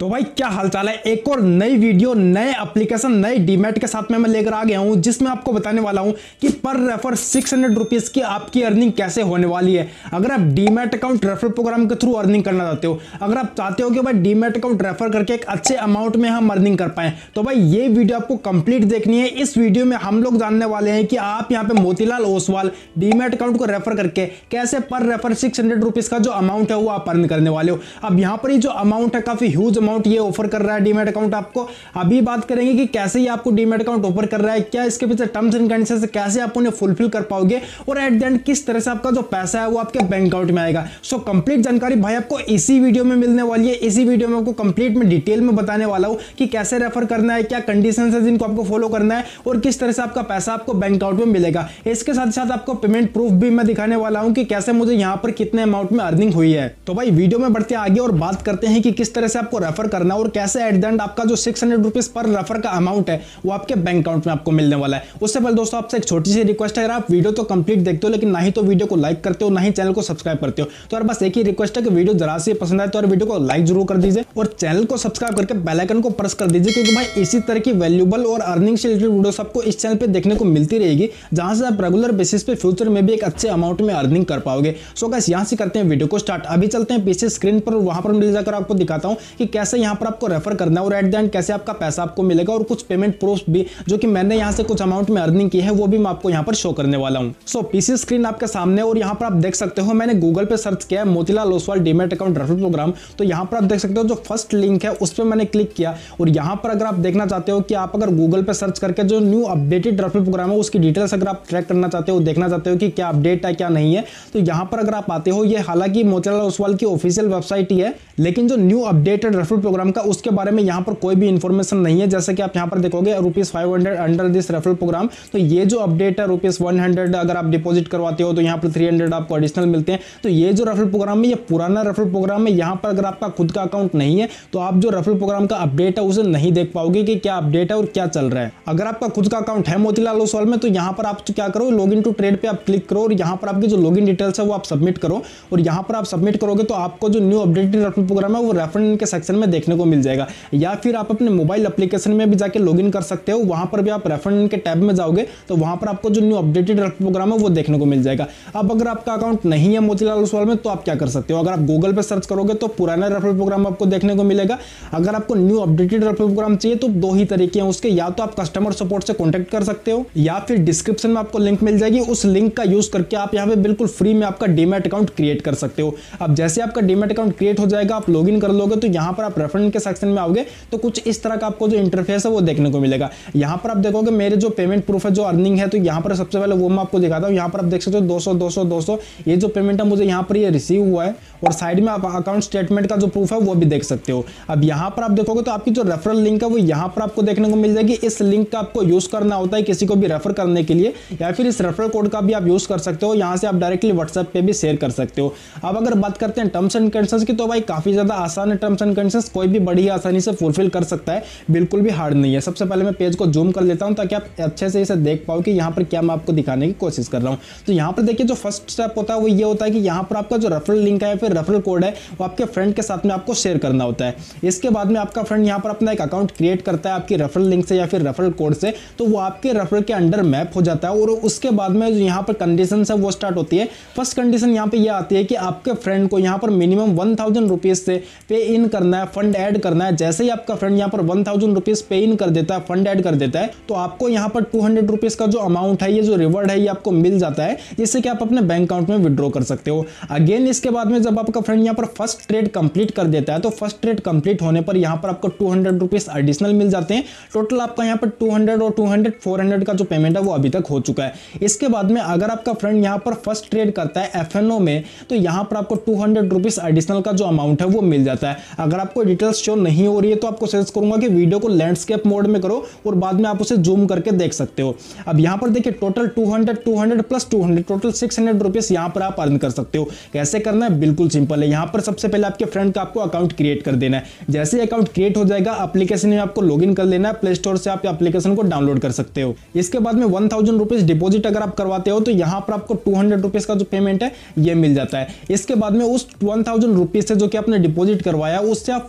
तो भाई क्या हालचाल है। एक और नई वीडियो नए एप्लीकेशन नए डीमैट के साथ में मैं लेकर आ गया हूं, जिसमें आपको बताने वाला हूं कि पर रेफर 600 रुपीज की आपकी अर्निंग कैसे होने वाली है। अगर आप डीमैट अकाउंट रेफर प्रोग्राम के थ्रू अर्निंग करना चाहते हो, अगर आप चाहते हो कि भाई डीमैट अकाउंट रेफर करके एक अच्छे अमाउंट में हम अर्निंग कर पाए, तो भाई ये वीडियो आपको कंप्लीट देखनी है। इस वीडियो में हम लोग जानने वाले हैं कि आप यहाँ पे मोतीलाल ओसवाल डीमैट अकाउंट को रेफर करके कैसे पर रेफर 600 रुपीज का जो अमाउंट है वो आप अर्न करने वाले हो। अब यहाँ पर जो अमाउंट है काफी ह्यूज अमाउंट ये ऑफर कर रहा है डीमैट अकाउंट आपको। अभी बात करेंगे कि कैसे ये आपको डीमैट अकाउंट ऑफर कर रहा है, क्या इसके पीछे टर्म्स एंड कंडीशंस कैसे आप उन्हें फुलफिल कर पाओगे और एट द एंड किस तरह से आपका जो पैसा है वो आपके बैंक अकाउंट में आएगा। सो कंप्लीट जानकारी भाई आपको इसी वीडियो में मिलने वाली है। इसी वीडियो में आपको कंप्लीट में डिटेल में बताने वाला हूं कि कैसे रेफर करना है, क्या कंडीशंस है जिनको आपको फॉलो करना है और किस तरह से आपका पैसा आपको बैंक अकाउंट में मिलेगा। इसके साथ साथ आपको पेमेंट प्रूफ भी मैं दिखाने वाला हूं कि कैसे मुझे यहां पर कितने अमाउंट में अर्निंग हुई है। तो भाई वीडियो में बढ़ते आगे और बात करते हैं कि किस तरह से आपको रेफर करना है और कैसे एट द एंड आपका जो 600 रुपीज पर रेफर का अमाउंट है वो आपके बैंक अकाउंट में आपको मिलने वाला है। उससे पहले दोस्तों आपसे एक छोटी सी रिक्वेस्ट है, अगर आप वीडियो तो कंप्लीट देखते हो लेकिन ना ही तो वीडियो को लाइक करते हो ना ही चैनल को सब्सक्राइब करते हो, तो यार बस एक ही रिक्वेस्ट है कि वीडियो जरा से पसंद आए तो यार वीडियो को लाइक जरूर कर दीजिए और चैनल को सब्सक्राइब करके बेल आइकन को प्रेस कर दीजिए, क्योंकि भाई इसी तरह की वैल्यूबल और अर्निंग से रिलेटेड वीडियोस आपको इस चैनल पे देखने को मिलती रहेगी, जहां से आप रेगुलर बेसिस पे फ्यूचर में भी एक अच्छे अमाउंट में अर्निंग कर पाओगे। सो गाइस यहां से करते हैं वीडियो को स्टार्ट। अभी चलते हैं पीछे स्क्रीन पर, वहां पर मिल जाकर आपको दिखाता हूं कि कैसे यहां पर आपको रेफर करना है और एट द एंड कैसे आपका पैसा आपको मिलेगा और कुछ पेमेंट प्रूफ भी जो कि मैंने यहां से कुछ अमाउंट में अर्निंग की है वो भी मैं आपको यहां पर शो करने वाला हूं। सो पीसी स्क्रीन आपके सामने और यहां पर आप देख सकते हो मैंने गूगल पे सर्च किया Motilal Oswal demat account refer program. तो यहां पर आप देख सकते हो जो फर्स्ट लिंक है उस पर मैंने क्लिक किया और यहां पर अगर आप देखना चाहते हो कि आप अगर गूगल पे सर्च करके जो न्यू अपडेटेड रेफर प्रोग्राम है उसकी डिटेल्स अगर आप ट्रैक करना चाहते हो, देखना चाहते हो कि क्या अपडेट है क्या नहीं है, तो यहां पर अगर आप आते हो, ये हालांकि मोतीलाल ओसवाल की ऑफिशियल वेबसाइट ही है, लेकिन जो न्यू अपडेटेड रेफर प्रोग्राम का उसके बारे में यहां पर कोई भी इंफॉर्मेशन नहीं है। जैसे कि आप यहां पर देखोगे ₹500 अंडर दिस रेफरल प्रोग्राम, तो ये जो अपडेट है ₹100 अगर आप डिपॉजिट करवाते हो तो यहां पर 300 आपको एडिशनल मिलते हैं। तो ये जो रेफरल प्रोग्राम है ये पुराना रेफरल प्रोग्राम है। यहां पर अगर आपका खुद का अकाउंट नहीं है तो आप जो रेफरल प्रोग्राम का अपडेट है उसे नहीं देख पाओगे कि क्या अपडेट है और क्या चल रहा है। अगर आपका खुद का अकाउंट है मोतीलाल ओसवाल में तो यहां पर आप क्या करो, लॉगिन टू ट्रेड पे आप क्लिक करो और यहां पर आपकी जो लॉगिन डिटेल्स है वो आप सबमिट करो और यहां पर आप सबमिट करोगे तो आपको जो न्यू अपडेटेड रेफरल प्रोग्राम है वो रेफरल के सेक्शन में देखने को मिल जाएगा। या फिर आप अपने मोबाइल एप्लीकेशन में भी जाके लॉगिन कर सकते हो, वहां पर भी आप रेफरल के टैब में जाओगे तो वहां पर आपको जो न्यू अपडेटेड रेफरल प्रोग्राम है वो देखने को मिल जाएगा। अब अगर आपका अकाउंट नहीं है मोतीलाल ओसवाल में तो आप क्या कर सकते हो, अगर आप गूगल पे सर्च करोगे तो पुराना रेफरल प्रोग्राम आपको देखने को मिलेगा। अगर आपको न्यू अपडेटेड रेफरल प्रोग्राम चाहिए तो दो ही तरीके हैं उसके, या तो आप कस्टमर सपोर्ट से कॉन्टैक्ट कर सकते हो या फिर डिस्क्रिप्शन में आपको लिंक मिल जाएगी, उस लिंक का यूज करके आप यहाँ पे बिल्कुल फ्री में आपका डीमैट अकाउंट क्रिएट कर सकते हो। अब जैसे आपका डीमैट अकाउंट क्रिएट हो जाएगा, आप लॉगिन कर लोगे तो यहाँ पर आप रेफरल के सेक्शन में आओगे तो कुछ इस तरह का आपको जो इंटरफेस है वो देखने को मिलेगा। यहाँ पर आप देखोगे मेरे जो पेमेंट प्रूफ है जो अर्निंग है, तो यहाँ पर सबसे पहले वो मैं आपको दिखाता हूँ। यहाँ पर आप देख सकते हो 200 200 200 ये जो पेमेंट है मुझे यहाँ पर ये रिसीव हुआ है और साइड में आप अकाउंट स्टेटमेंट का जो प्रूफ है वो भी देख सकते हो। अब यहाँ पर आप देखोगे तो आपकी जो रेफरल लिंक है वो यहाँ पर आपको देखने को मिल जाएगी। इस लिंक का आपको यूज करना होता है किसी को भी रेफर करने के लिए, या फिर इस रेफरल कोड का भी आप यूज कर सकते हो। यहाँ से आप डायरेक्टली व्हाट्सएप पे भी शेयर कर सकते हो। अब अगर बात करते हैं टर्म्स एंड कंडीशंस की, तो भाई काफी ज्यादा आसान है टर्म्स एंड कंडीशंस, कोई भी बड़ी आसानी से फुलफिल कर सकता है, बिल्कुल भी हार्ड नहीं है। सबसे पहले मैं पेज को जूम कर लेता हूं ताकि आप अच्छे से इसे देख पाओ कि यहाँ पर क्या मैं आपको दिखाने की कोशिश कर रहा हूँ। तो यहाँ पर देखिए जो फर्स्ट स्टेप होता है वो ये होता है कि यहाँ पर आपका जो रेफरल लिंक है फिर रेफरल कोड है वो आपके फ्रेंड के साथ में आपको शेयर करना होता है। इसके बाद में आपका फ्रेंड यहाँ पर अपना एक अकाउंट क्रिएट करता है आपकी रेफरल लिंक से या फिर रेफरल कोड से, तो वो आपके रेफरल के अंडर मैप हो जाता है और उसके बाद में जो यहाँ पर कंडीशन है वो स्टार्ट होती है। फर्स्ट कंडीशन यहाँ पे ये आती है कि आपके फ्रेंड को यहाँ पर मिनिमम 1000 रुपीज से पे इन करना है, फंड ऐड करना है। जैसे ही आपका फ्रेंड यहाँ पर 1000 रुपीज पे इन कर देता है, फंड ऐड कर देता है, तो आपको यहाँ पर 200 रुपीज का जो अमाउंट है, ये जो रिवॉर्ड है ये आपको मिल जाता है, जिससे कि आप अपने बैंक अकाउंट में विड्रॉ कर सकते हो। अगेन इसके बाद में जब आपका फ्रेंड यहाँ पर फर्स्ट ट्रेड कंप्लीट कर देता है तो फर्स्ट ट्रेड कंप्लीट होने पर यहाँ पर आपको 200 रुपीज एडिशनल मिल जाते हैं। टोटल आपका यहाँ पर 200 और 200 400 का जो पेमेंट है वो अभी तक हो चुका है। इसके बाद में अगर आपका फ्रेंड यहाँ पर फर्स्ट ट्रेड करता है एफएनओ में तो यहाँ पर आपको 200 रुपीज एडिशनल का जो अमाउंट है वो मिल जाता है। अगर आपको डिटेल्स शो नहीं हो रही है तो आपको सजेस्ट करूंगा कि वीडियो को लैंडस्केप मोड में करो और बाद में आप उसे जूम करके देख सकते हो। अब यहाँ पर देखिए टोटल 200 200 प्लस 200 टोटल 600 रुपीज यहाँ पर आप अर्न कर सकते हो। कैसे करना है, बिल्कुल सिंपल है। यहाँ पर सबसे पहले आपके फ्रेंड का आपको अकाउंट क्रिएट कर देना है। जैसे अकाउंट क्रिएट हो जाएगा एप्लीकेशन में आपको लॉगिन कर लेना है, प्ले स्टोर से आप एप्लीकेशन को डाउनलोड कर सकते हो। इसके बाद में 1000 रुपीज डिपॉजिट अगर आप करवाते हो तो यहाँ पर आपको 200 रुपीज का जो पेमेंट है ये मिल जाता है। इसके बाद में उस 1000 रुपीज से जो कि आपने डिपॉजिट करवाया उससे आप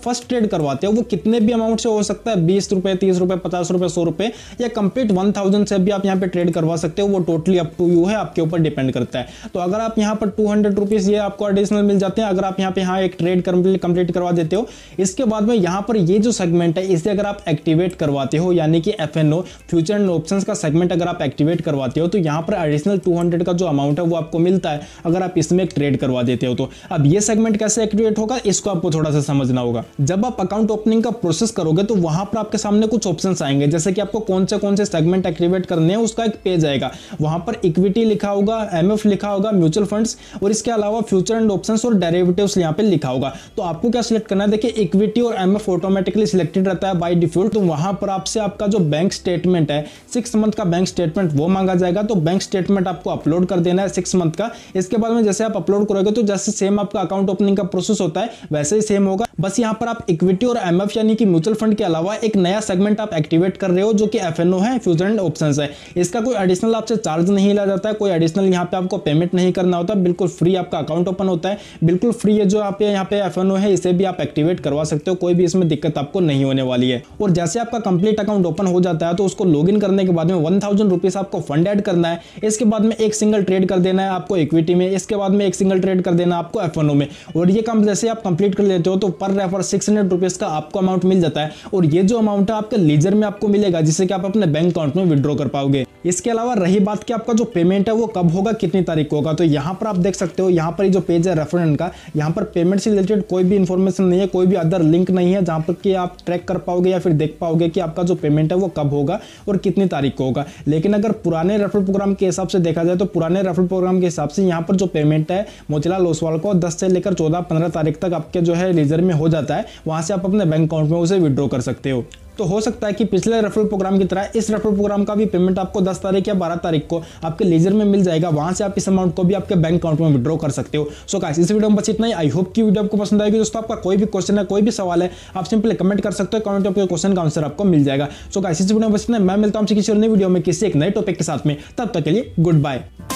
फर्स्ट ट्रेड करवाते हो वो कितने भी अमाउंट से हो सकता है, 20 रुपए, 30 रुपए, 50 रुपए, 100 रुपए या कंप्लीट 1000 से भी आप यहाँ पे ट्रेड करवा सकते हो। वो टोटली अप टू यू है, आपके ऊपर डिपेंड करता है। तो अगर आप यहाँ पर 200 रुपीज ये आपको एडिशनल मिल जाते हैं अगर आप यहाँ पे एक ट्रेड कंप्लीट करवा देते हो। इसके बाद में यहाँ पर ये जो सेगमेंट है इसे अगर आप एक्टिवेट करवाते हो, यानी कि FNO फ्यूचर एंड ऑप्शंस का सेगमेंट अगर आप एक्टिवेट करवाते हो तो यहाँ पर एडिशनल 200 का जो अमाउंट है वो आपको मिलता है अगर आप इसमें एक ट्रेड करवा देते हो। तो अब ये सेगमेंट कैसे एक्टिवेट होगा इसको आपको थोड़ा सा समझना होगा। जब आप अकाउंट ओपनिंग का प्रोसेस करोगे तो वहां पर आपके सामने कुछ ऑप्शंस आएंगे, जैसे कि आपको कौन से सेगमेंट एक्टिवेट करने हैं उसका एक पेज आएगा। वहां पर इक्विटी लिखा होगा, MF लिखा होगा, म्यूचुअल फंड्स और इसके अलावा फ्यूचर एंड ऑप्शंस और डेरिवेटिव्स यहाँ पे लिखा होगा। तो आपको क्या सिलेक्ट करना है, देखिए इक्विटी और MF ऑटोमेटिकली सिलेक्टेड रहता है बाय डिफॉल्ट। तो वहां पर आपसे आपका जो बैंक स्टेटमेंट है 6 मंथ का बैंक स्टेटमेंट वो मांगा जाएगा। तो बैंक स्टेटमेंट आपको अपलोड कर देना है 6 मंथ का। इसके बाद में जैसे आप अपलोड करोगे तो जैसे सेम आपका अकाउंट ओपनिंग का प्रोसेस होता है वैसे ही सेम होगा। बस यहाँ पर आप इक्विटी और MF यानी कि म्यूचुअल फंड के अलावा एक नया सेगमेंट आप एक्टिवेट कर रहे हो जो कि FNO है, फ्यूचर एंड ऑप्शंस है। इसका कोई एडिशनल आपसे चार्ज नहीं लिया जाता है, कोई एडिशनल यहाँ पे आपको पेमेंट नहीं करना होता, बिल्कुल फ्री आपका अकाउंट ओपन होता है, बिल्कुल फ्री है। जो आप यहाँ पे FNO है इसे भी आप एक्टिवेट करवा सकते हो, कोई भी इसमें दिक्कत आपको नहीं होने वाली है। और जैसे आपका कंप्लीट अकाउंट ओपन हो जाता है तो उसको लॉगिन करने के बाद में 1000 रुपीज आपको फंड ऐड करना है। इसके बाद में एक सिंगल ट्रेड कर देना है आपको इक्विटी में, इसके बाद में एक सिंगल ट्रेड कर देना आपको FNO में। और ये काम जैसे आप कंप्लीट कर लेते हो तो पर रेफर 600 रुपीज का आपको अमाउंट मिल जाता है। और ये जो अमाउंट है आपके लीजर में आपको मिलेगा जिससे कि आप अपने बैंक अकाउंट में विड्रॉ कर पाओगे। इसके अलावा रही बात कि आपका जो पेमेंट है वो कब होगा, कितनी तारीख को होगा, तो यहाँ पर आप देख सकते हो यहाँ पर जो पेज है रेफरेंट का, यहाँ पर पेमेंट से रिलेटेड कोई भी इंफॉर्मेशन नहीं है, कोई भी अदर लिंक नहीं है जहाँ पर कि आप ट्रैक कर पाओगे या फिर देख पाओगे कि आपका जो पेमेंट है वो कब होगा और कितनी तारीख को होगा। लेकिन अगर पुराने रेफरल प्रोग्राम के हिसाब से देखा जाए तो पुराने रेफरल प्रोग्राम के हिसाब से यहाँ पर जो पेमेंट है मोतीलाल ओसवाल को 10 से लेकर 14-15 तारीख तक आपके जो है लीजर में हो जाता है, वहां से आप अपने बैंक अकाउंट में उसे विड्रॉ कर सकते हो। तो हो सकता है कि पिछले रेफरल प्रोग्राम की तरह इस रेफरल प्रोग्राम का भी पेमेंट आपको 10 तारीख या 12 तारीख को आपके लीजर में मिल जाएगा, वहां से आप इस अमाउंट को भी आपके बैंक अकाउंट में विड्रॉ कर सकते हो। सो गाइस इस वीडियो में बस इतना ही। आई होप कि वीडियो आपको पसंद आएगी। दोस्तों आपका कोई भी क्वेश्चन है, कोई भी सवाल है, आप सिंपली कमेंट कर सकते हो, कमेंट में क्वेश्चन का आंसर आपको मिल जाएगा। सो गाइस इस वीडियो में बस इतना, मैं मिलता हूं किसी और नई वीडियो में किसी एक नए टॉपिक के साथ में, तब तक के लिए गुड बाय।